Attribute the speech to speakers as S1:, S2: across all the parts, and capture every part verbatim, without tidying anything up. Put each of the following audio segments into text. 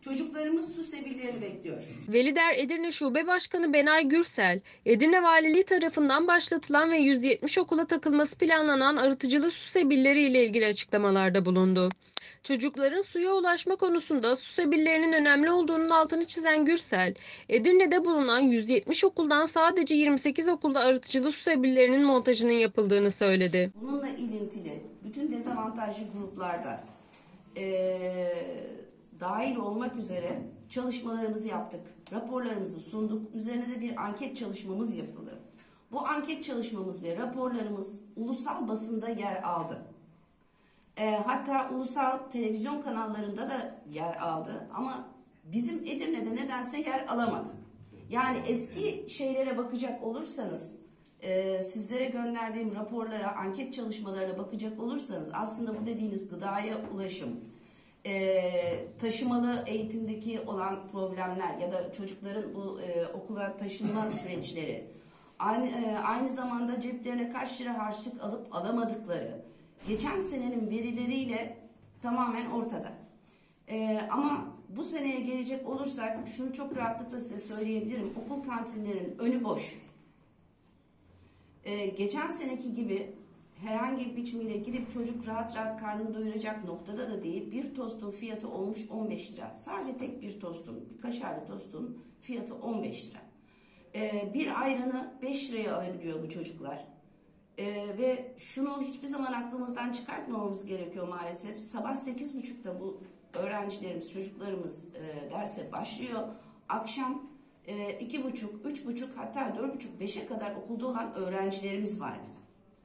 S1: Çocuklarımız su sebillerini bekliyor.
S2: Velider Edirne Şube Başkanı Benay Gürsel, Edirne Valiliği tarafından başlatılan ve yüz yetmiş okula takılması planlanan arıtıcılı su sebilleri ile ilgili açıklamalarda bulundu. Çocukların suya ulaşma konusunda su sebillerinin önemli olduğunun altını çizen Gürsel, Edirne'de bulunan yüz yetmiş okuldan sadece yirmi sekiz okulda arıtıcılı su sebillerinin montajının yapıldığını söyledi.
S1: Bununla ilintili bütün dezavantajlı gruplarda ee, dahil olmak üzere çalışmalarımızı yaptık. Raporlarımızı sunduk. Üzerine de bir anket çalışmamız yapıldı. Bu anket çalışmamız ve raporlarımız ulusal basında yer aldı. E, hatta ulusal televizyon kanallarında da yer aldı. Ama bizim Edirne'de nedense yer alamadı. Yani eski şeylere bakacak olursanız, e, sizlere gönderdiğim raporlara, anket çalışmalarına bakacak olursanız aslında bu dediğiniz gıdaya ulaşım, e, taşımalı eğitimdeki olan problemler ya da çocukların bu e, okula taşınma süreçleri, aynı, e, aynı zamanda ceplerine kaç lira harçlık alıp alamadıkları, geçen senenin verileriyle tamamen ortada. Ee, ama bu seneye gelecek olursak şunu çok rahatlıkla size söyleyebilirim. Okul kantinlerinin önü boş. Ee, geçen seneki gibi herhangi bir biçimiyle gidip çocuk rahat rahat karnını doyuracak noktada da değil. Bir tostun fiyatı olmuş on beş lira. Sadece tek bir tostun, bir kaşarlı tostun fiyatı on beş lira. Ee, bir ayranı beş liraya alabiliyor bu çocuklar. Ee, ve şunu hiçbir zaman aklımızdan çıkartmamamız gerekiyor maalesef. Sabah sekiz buçukta bu öğrencilerimiz, çocuklarımız e, derse başlıyor. Akşam e, iki buçuk, üç buçuk hatta dört buçuk, beşe kadar okulda olan öğrencilerimiz var bizim.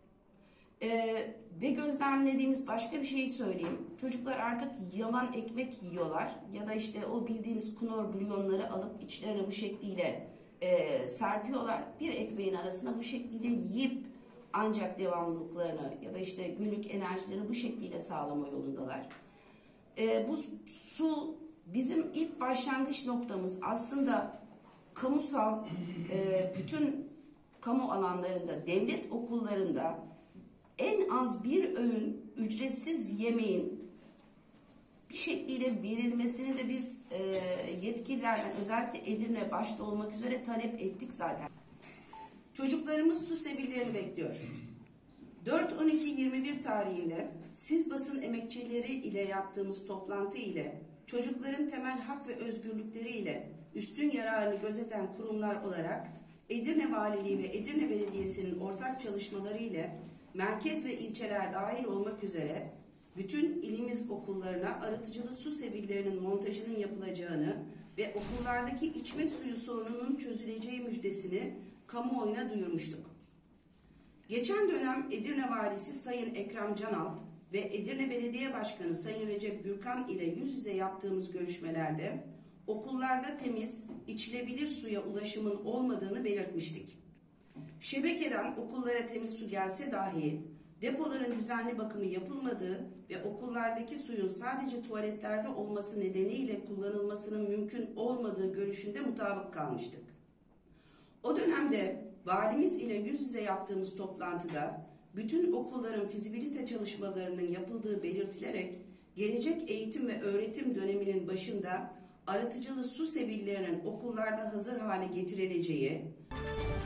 S1: E, ve gözlemlediğimiz başka bir şey söyleyeyim. Çocuklar artık yaman ekmek yiyorlar ya da işte o bildiğiniz kunor bulyonları alıp içlerine bu şekliyle e, serpiyorlar. Bir ekmeğin arasına bu şekliyle yiyip ancak devamlılıklarını ya da işte günlük enerjilerini bu şekliyle sağlama yolundalar. E, bu su bizim ilk başlangıç noktamız aslında kamusal e, bütün kamu alanlarında, devlet okullarında en az bir öğün ücretsiz yemeğin bir şekliyle verilmesini de biz e, yetkililerden özellikle Edirne başta olmak üzere talep ettik zaten. Çocuklarımız su sebillerini bekliyor. dört on iki yirmi bir tarihinde siz basın emekçileri ile yaptığımız toplantı ile çocukların temel hak ve özgürlükleri ile üstün yararını gözeten kurumlar olarak Edirne Valiliği ve Edirne Belediyesi'nin ortak çalışmaları ile merkez ve ilçeler dahil olmak üzere bütün ilimiz okullarına arıtıcılı su sebillerinin montajının yapılacağını ve okullardaki içme suyu sorununun çözüleceği müjdesini kamuoyuna duyurmuştuk. Geçen dönem Edirne Valisi Sayın Ekrem Canal ve Edirne Belediye Başkanı Sayın Recep Gürkan ile yüz yüze yaptığımız görüşmelerde okullarda temiz, içilebilir suya ulaşımın olmadığını belirtmiştik. Şebekeden okullara temiz su gelse dahi depoların düzenli bakımı yapılmadığı ve okullardaki suyun sadece tuvaletlerde olması nedeniyle kullanılmasının mümkün olmadığı görüşünde mutabık kalmıştık. O dönemde valimiz ile yüz yüze yaptığımız toplantıda bütün okulların fizibilite çalışmalarının yapıldığı belirtilerek gelecek eğitim ve öğretim döneminin başında arıtıcılı su sebillerinin okullarda hazır hale getirileceği,